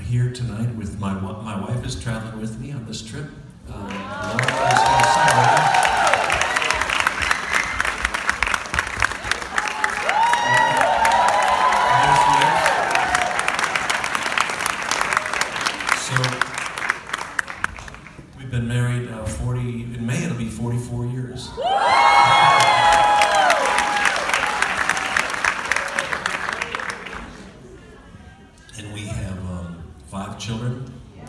here tonight with my wife is traveling with me on this trip. Laura is also we've been married 40, in May it'll be 44 years. And we have 5 children.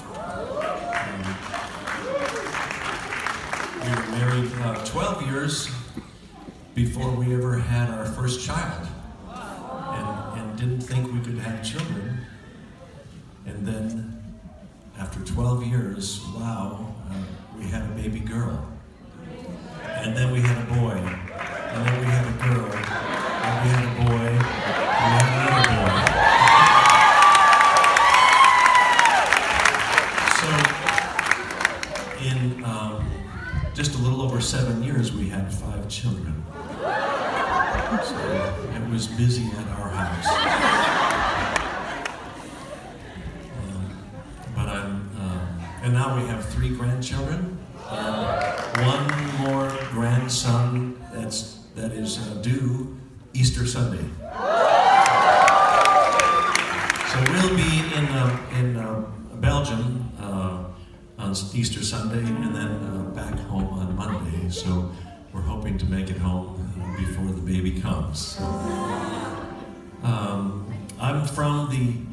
We were married 12 years before we ever had our first child. And didn't think we could have children. And then after 12 years, wow, we had a baby girl. And then we had a boy. And then we had a girl. And we had a boy. And we had another boy. So, in just a little over 7 years, we had 5 children. So, it was busy at our house. And now we have 3 grandchildren, one more grandson that is due Easter Sunday. So we'll be in Belgium on Easter Sunday and then back home on Monday. So we're hoping to make it home before the baby comes. I'm from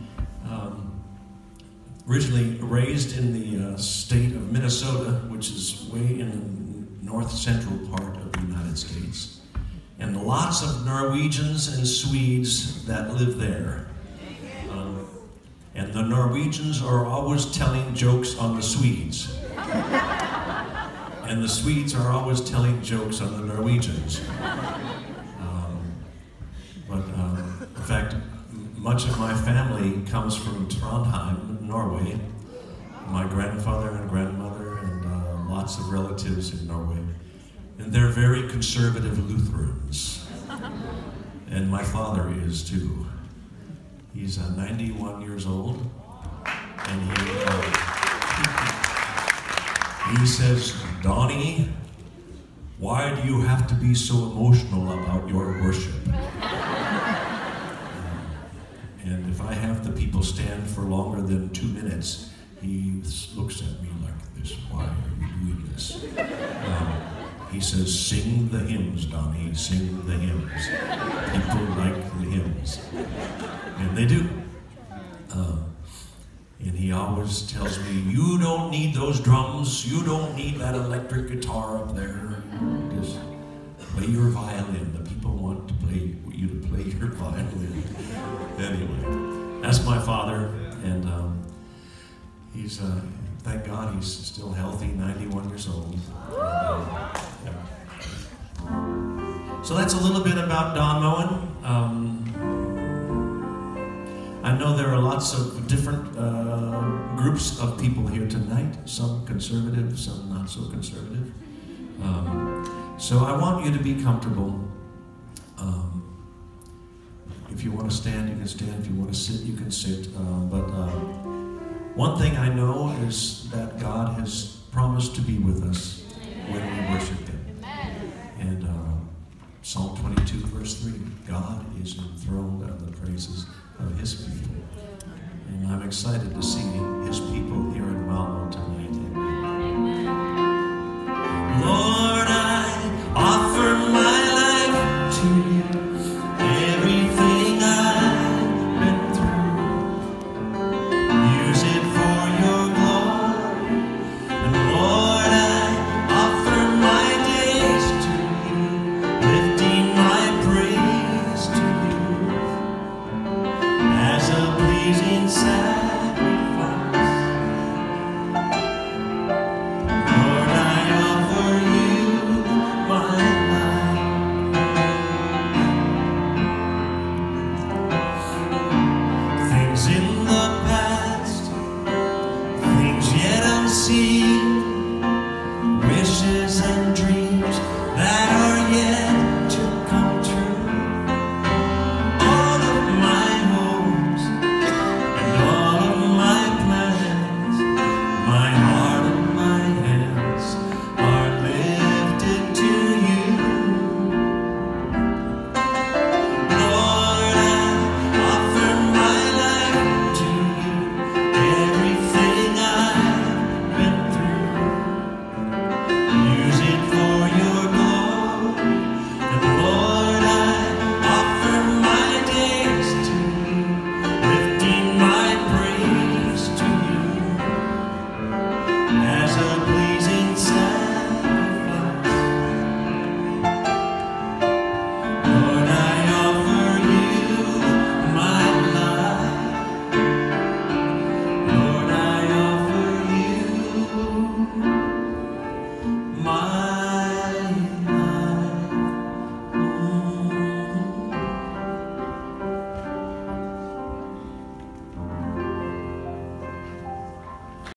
originally raised in the state of Minnesota, which is way in the north central part of the United States. And lots of Norwegians and Swedes that live there. And the Norwegians are always telling jokes on the Swedes. And the Swedes are always telling jokes on the Norwegians. In fact, much of my family comes from Trondheim, Norway. My grandfather and grandmother and lots of relatives in Norway. And they're very conservative Lutherans. And my father is too. He's 91 years old. And he says, "Donnie, why do you have to be so emotional about your worship? And if I have the people stand for longer than 2 minutes, he looks at me like this, why are you doing this?" He says, "Sing the hymns, Donnie, sing the hymns. People like the hymns." And they do. And he always tells me, "You don't need those drums, you don't need that electric guitar up there. Just play your violin. The people want to play you to play your violin." Anyway, that's my father, and he's, thank God he's still healthy, 91 years old. Yeah. So that's a little bit about Don Moen. I know there are lots of different groups of people here tonight, some conservative, some not so conservative. So I want you to be comfortable. If you want to stand, you can stand. If you want to sit, you can sit. But one thing I know is that God has promised to be with us when we worship Him. And Psalm 22, verse 3, God is enthroned on the praises of His people. And I'm excited to see His people here in Malmo tonight. Lord, I offer my life to You. Everything I've been through, use it for Your glory. And Lord, I offer my days to You, lifting my praise to You as a pleasing sacrifice. Lord, I offer You my life. Things in the past